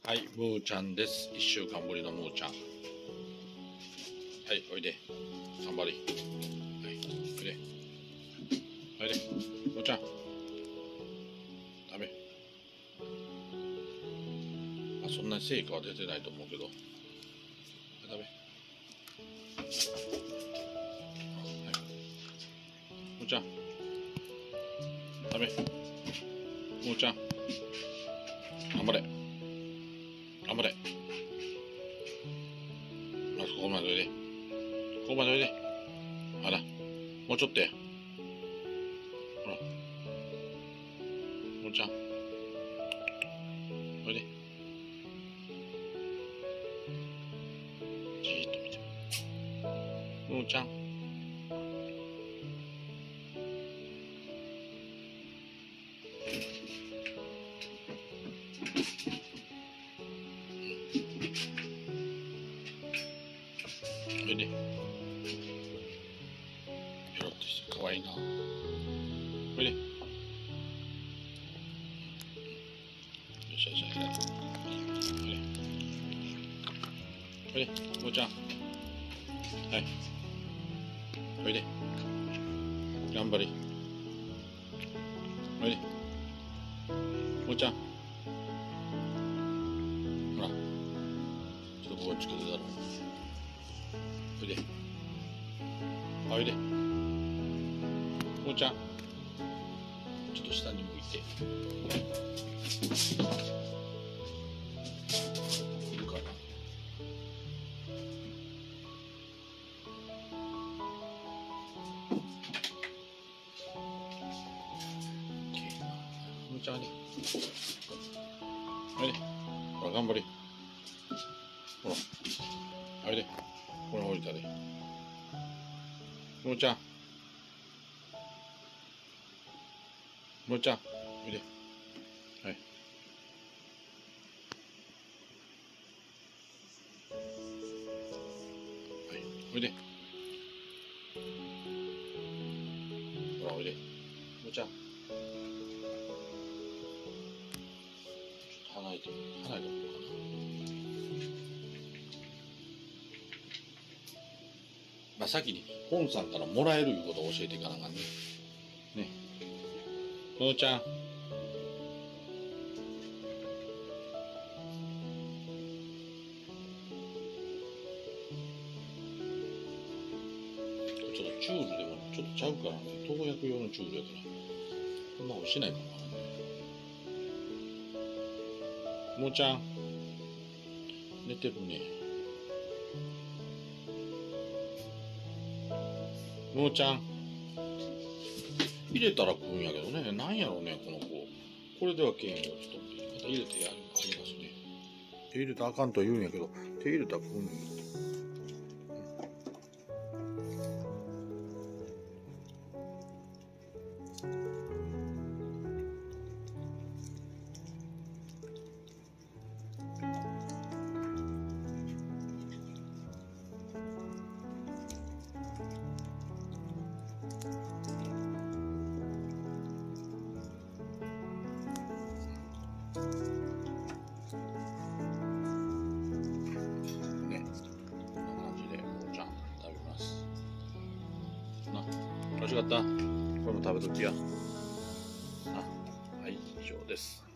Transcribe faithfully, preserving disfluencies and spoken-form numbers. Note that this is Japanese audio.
はい、むーちゃんです。いっしゅうかんぶりのむーちゃん。はい、おいで。頑張り。はい、おいで。おいで。むーちゃん。ダメ。まあ、そんなに成果は出てないと思うけど。ダメ。はい。むーちゃん。ダメ。むーちゃん。頑張れ。頑張れ。まずここまでおいで。ここまでおいで。ほら。もうちょっとや。ほら。むーちゃん。おいで。じーっと見て。むーちゃん。おいで。ペロッとしてかわいいな。おいで。よしよしよし。おいで。おいで。むーちゃん。はい。おいで。頑張り。おいで。むーちゃん。ほら。ちょっとここつけてだろう。おいで。おいで。むーちゃん。ちょっと下に向いて。いるかな。むーちゃんおいで。おいで。ほら、頑張り。ほら。おいで。ほら、降りたで。むーちゃん。むーちゃん。おいで。はい。はい。おいで。ほら、おいで。むーちゃん。ちょっと離れて、離れてみようかな。まあ、先に本さんからもらえるいうことを教えていかなあかんね。ね。むーちゃん。ちょっとチュールでもちょっとちゃうからね。投薬用のチュールやから。そんな美味しないかな。むーちゃん。寝てるね。むーちゃん。入れたら食うんやけどね。なんやろうね、この子。これではけんよ。ちょっとまた入れてやりますね。手入れたらあかんとは言うんやけど、手入れたら食うんや。ね、こんな感じでむーちゃん食べます。な、美味しかった？これも食べときや。あ、はい、以上です。